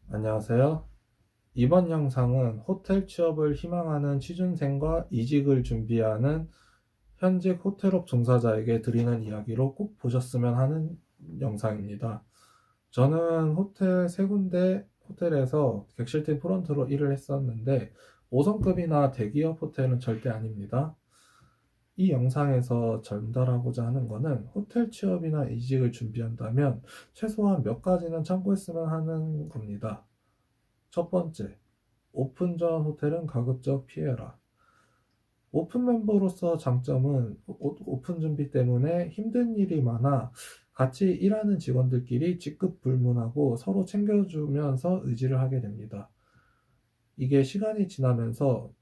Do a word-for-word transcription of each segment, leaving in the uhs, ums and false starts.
안녕하세요. 이번 영상은 호텔 취업을 희망하는 취준생과 이직을 준비하는 현직 호텔업 종사자에게 드리는 이야기로 꼭 보셨으면 하는 영상입니다. 저는 호텔 세 군데 호텔에서 객실팀 프런트로 일을 했었는데 오 성급이나 대기업 호텔은 절대 아닙니다. 이 영상에서 전달하고자 하는 것은 호텔 취업이나 이직을 준비한다면 최소한 몇 가지는 참고했으면 하는 겁니다. 첫 번째, 오픈 전 호텔은 가급적 피해라. 오픈 멤버로서 장점은 오픈 준비 때문에 힘든 일이 많아 같이 일하는 직원들끼리 직급 불문하고 서로 챙겨주면서 의지를 하게 됩니다. 이게 시간이 지나면서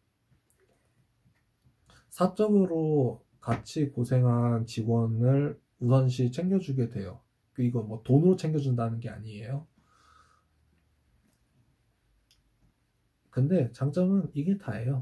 사적으로 같이 고생한 직원을 우선시 챙겨주게 돼요. 이거 뭐 돈으로 챙겨준다는 게 아니에요. 근데 장점은 이게 다예요.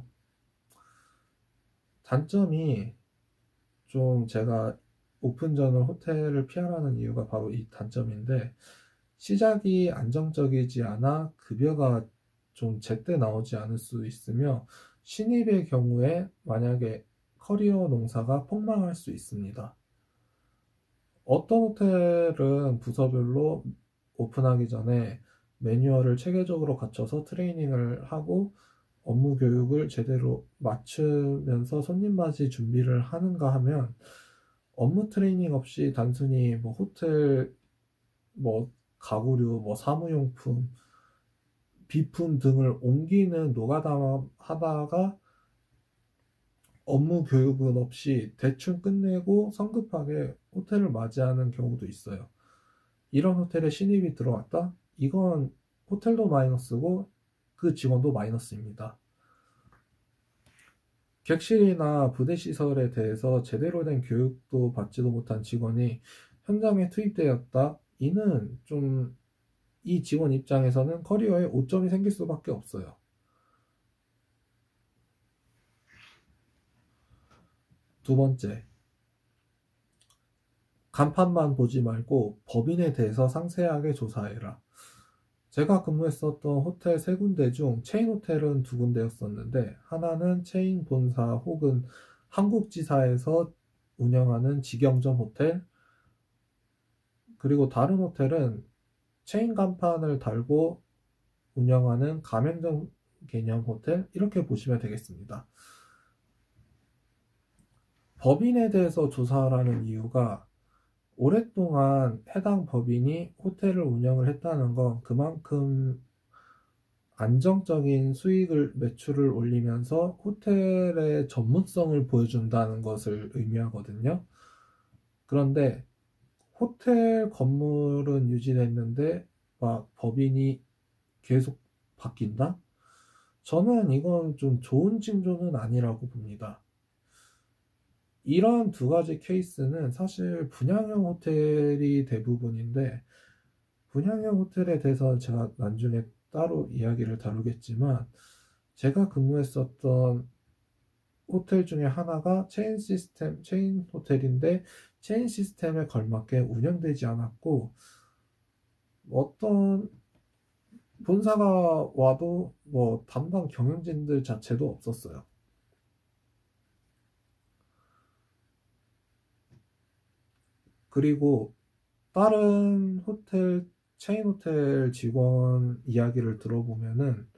단점이 좀 제가 오픈 전을 호텔을 피하라는 이유가 바로 이 단점인데, 시작이 안정적이지 않아 급여가 좀 제때 나오지 않을 수 있으며 신입의 경우에 만약에 커리어 농사가 폭망할 수 있습니다. 어떤 호텔은 부서별로 오픈하기 전에 매뉴얼을 체계적으로 갖춰서 트레이닝을 하고 업무 교육을 제대로 맞추면서 손님 맞이 준비를 하는가 하면, 업무 트레이닝 없이 단순히 뭐 호텔 뭐 가구류 뭐 사무용품 비품 등을 옮기는 노가다 하다가 업무 교육은 없이 대충 끝내고 성급하게 호텔을 맞이하는 경우도 있어요. 이런 호텔에 신입이 들어왔다? 이건 호텔도 마이너스고 그 직원도 마이너스입니다. 객실이나 부대 시설에 대해서 제대로 된 교육도 받지도 못한 직원이 현장에 투입되었다? 이는 좀 이 직원 입장에서는 커리어에 오점이 생길 수밖에 없어요. 두 번째, 간판만 보지 말고 법인에 대해서 상세하게 조사해라. 제가 근무했었던 호텔 세 군데 중 체인 호텔은 두 군데였었는데, 하나는 체인 본사 혹은 한국지사에서 운영하는 직영점 호텔, 그리고 다른 호텔은 체인 간판을 달고 운영하는 가맹점 개념 호텔, 이렇게 보시면 되겠습니다. 법인에 대해서 조사하라는 이유가, 오랫동안 해당 법인이 호텔을 운영을 했다는 건 그만큼 안정적인 수익을 매출을 올리면서 호텔의 전문성을 보여준다는 것을 의미하거든요. 그런데 호텔 건물은 유지됐는데 막 법인이 계속 바뀐다? 저는 이건 좀 좋은 징조는 아니라고 봅니다. 이런 두 가지 케이스는 사실 분양형 호텔이 대부분인데, 분양형 호텔에 대해서 제가 나중에 따로 이야기를 다루겠지만, 제가 근무했었던 호텔 중에 하나가 체인 시스템, 체인 호텔인데 체인 시스템에 걸맞게 운영되지 않았고, 어떤 본사가 와도 뭐 담당 경영진들 자체도 없었어요. 그리고 다른 호텔, 체인 호텔 직원 이야기를 들어보면은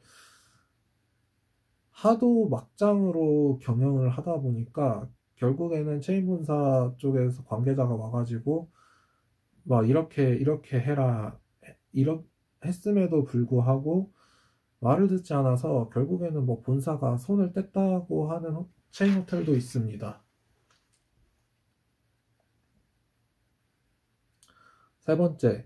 하도 막장으로 경영을 하다 보니까 결국에는 체인 본사 쪽에서 관계자가 와가지고 막 이렇게 이렇게 해라 이렇게 했음에도 불구하고 말을 듣지 않아서 결국에는 뭐 본사가 손을 뗐다고 하는 체인 호텔도 있습니다. 세 번째,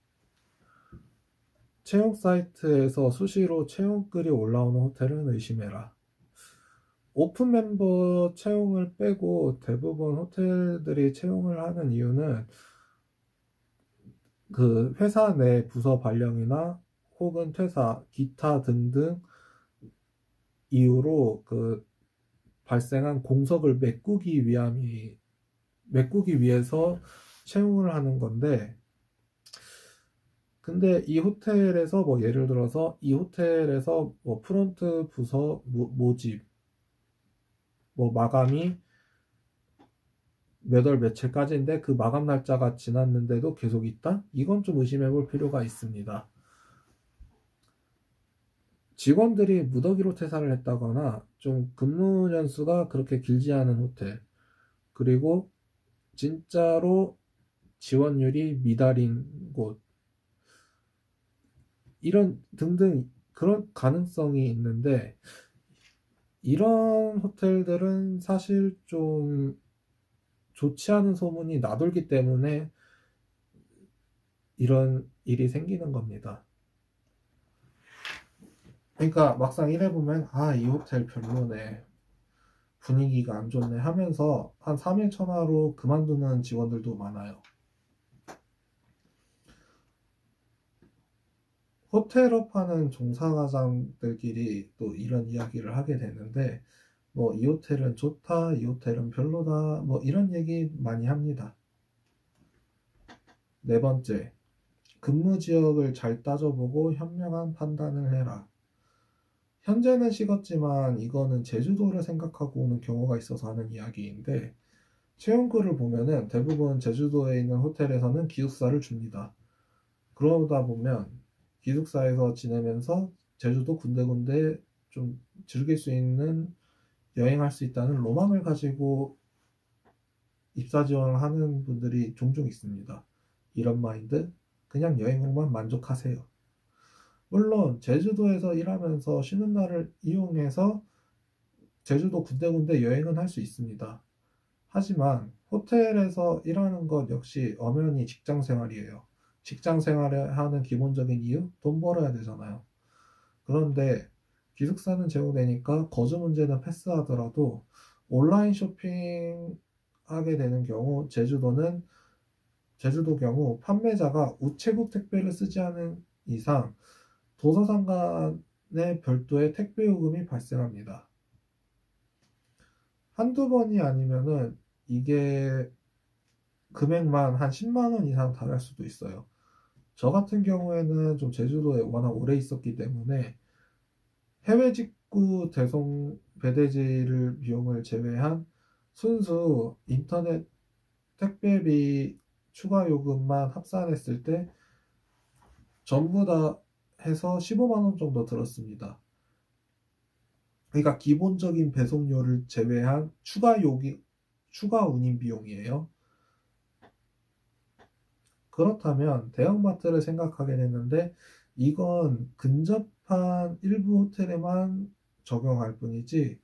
채용 사이트에서 수시로 채용글이 올라오는 호텔은 의심해라. 오픈 멤버 채용을 빼고 대부분 호텔들이 채용을 하는 이유는 그 회사 내 부서 발령이나 혹은 퇴사, 기타 등등 이유로 그 발생한 공석을 메꾸기 위함이 메꾸기 위해서 채용을 하는 건데, 근데 이 호텔에서 뭐 예를 들어서 이 호텔에서 뭐 프론트 부서 모, 모집 뭐 마감이 몇 월 며칠까지인데 그 마감 날짜가 지났는데도 계속 있다? 이건 좀 의심해 볼 필요가 있습니다. 직원들이 무더기로 퇴사를 했다거나 좀 근무 연수가 그렇게 길지 않은 호텔, 그리고 진짜로 지원율이 미달인 곳, 이런 등등 그런 가능성이 있는데, 이런 호텔들은 사실 좀 좋지 않은 소문이 나돌기 때문에 이런 일이 생기는 겁니다. 그러니까 막상 일해보면 아, 이 호텔 별로네, 분위기가 안 좋네 하면서 한 삼 일 천하로 그만두는 직원들도 많아요. 호텔업 하는 종사과장들끼리 또 이런 이야기를 하게 되는데, 뭐 이 호텔은 좋다, 이 호텔은 별로다, 뭐 이런 얘기 많이 합니다. 네 번째, 근무 지역을 잘 따져보고 현명한 판단을 해라. 현재는 식었지만 이거는 제주도를 생각하고 오는 경우가 있어서 하는 이야기인데, 채용글을 보면은 대부분 제주도에 있는 호텔에서는 기숙사를 줍니다. 그러다 보면 기숙사에서 지내면서 제주도 군데군데 좀 즐길 수 있는, 여행할 수 있다는 로망을 가지고 입사 지원을 하는 분들이 종종 있습니다. 이런 마인드, 그냥 여행으로만 만족하세요. 물론 제주도에서 일하면서 쉬는 날을 이용해서 제주도 군데군데 여행은 할 수 있습니다. 하지만 호텔에서 일하는 것 역시 엄연히 직장 생활이에요. 직장 생활을 하는 기본적인 이유? 돈 벌어야 되잖아요. 그런데 기숙사는 제공되니까 거주 문제는 패스하더라도 온라인 쇼핑 하게 되는 경우, 제주도는 제주도 경우 판매자가 우체국 택배를 쓰지 않은 이상 도서상 간에 별도의 택배 요금이 발생합니다. 한두 번이 아니면은 이게 금액만 한 십만 원 이상 달할 수도 있어요. 저 같은 경우에는 좀 제주도에 워낙 오래 있었기 때문에 해외 직구 대송 배대지를 비용을 제외한 순수 인터넷 택배비 추가 요금만 합산했을 때 전부 다 해서 십오만 원 정도 들었습니다. 그러니까 기본적인 배송료를 제외한 추가 요기, 추가 운임 비용이에요. 그렇다면 대형마트를 생각하게 됐는데, 이건 근접한 일부 호텔에만 적용할 뿐이지,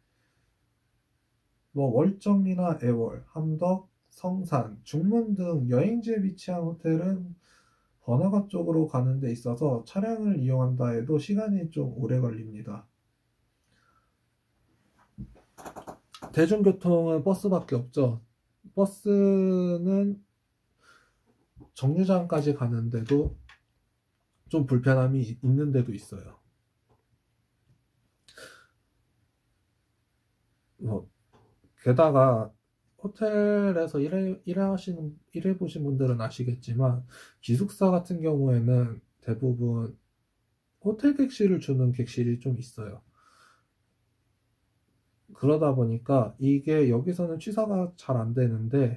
뭐 월정리나 애월, 함덕, 성산, 중문 등 여행지에 위치한 호텔은 번화가 쪽으로 가는 데 있어서 차량을 이용한다 해도 시간이 좀 오래 걸립니다. 대중교통은 버스밖에 없죠. 버스는 정류장까지 가는데도 좀 불편함이 있는 데도 있어요. 뭐 게다가 호텔에서 일해, 일하시는, 일해보신 분들은 아시겠지만, 기숙사 같은 경우에는 대부분 호텔 객실을 주는 객실이 좀 있어요. 그러다 보니까 이게 여기서는 취사가 잘 안 되는데,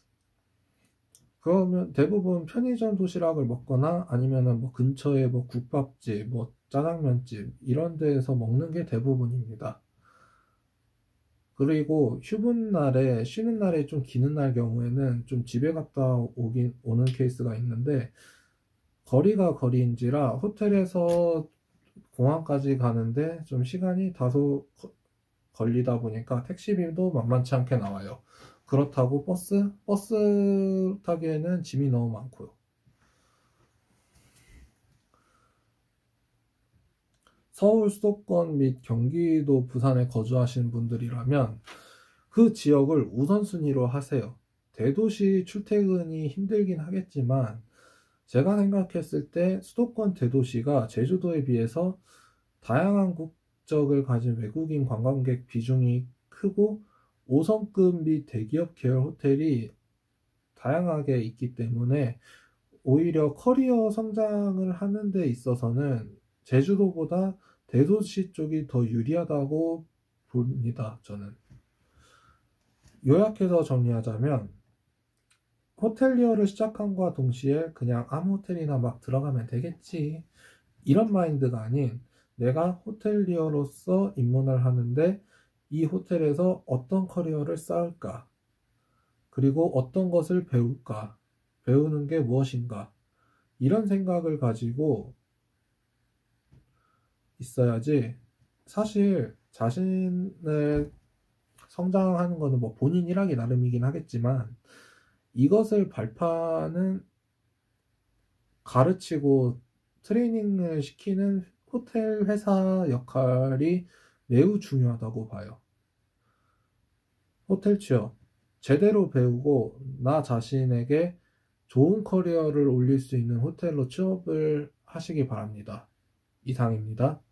그러면 대부분 편의점 도시락을 먹거나 아니면은 뭐 근처에 뭐 국밥집, 뭐 짜장면집 이런 데에서 먹는 게 대부분입니다. 그리고 휴분 날에, 쉬는 날에 좀 기는 날 경우에는 좀 집에 갔다 오긴 오는 케이스가 있는데, 거리가 거리인지라 호텔에서 공항까지 가는데 좀 시간이 다소 거- 걸리다 보니까 택시비도 만만치 않게 나와요. 그렇다고 버스? 버스 타기에는 짐이 너무 많고요. 서울 수도권 및 경기도, 부산에 거주하시는 분들이라면 그 지역을 우선순위로 하세요. 대도시 출퇴근이 힘들긴 하겠지만, 제가 생각했을 때 수도권 대도시가 제주도에 비해서 다양한 국적을 가진 외국인 관광객 비중이 크고 오 성급 및 대기업 계열 호텔이 다양하게 있기 때문에 오히려 커리어 성장을 하는 데 있어서는 제주도보다 대도시 쪽이 더 유리하다고 봅니다, 저는. 요약해서 정리하자면, 호텔리어를 시작함과 동시에 그냥 아무 호텔이나 막 들어가면 되겠지, 이런 마인드가 아닌, 내가 호텔리어로서 입문을 하는데 이 호텔에서 어떤 커리어를 쌓을까, 그리고 어떤 것을 배울까, 배우는 게 무엇인가, 이런 생각을 가지고 있어야지. 사실 자신을 성장하는 거는 뭐 본인 일하기 나름이긴 하겠지만, 이것을 발파는, 가르치고 트레이닝을 시키는 호텔 회사 역할이 매우 중요하다고 봐요. 호텔 취업 제대로 배우고 나 자신에게 좋은 커리어를 올릴 수 있는 호텔로 취업을 하시기 바랍니다. 이상입니다.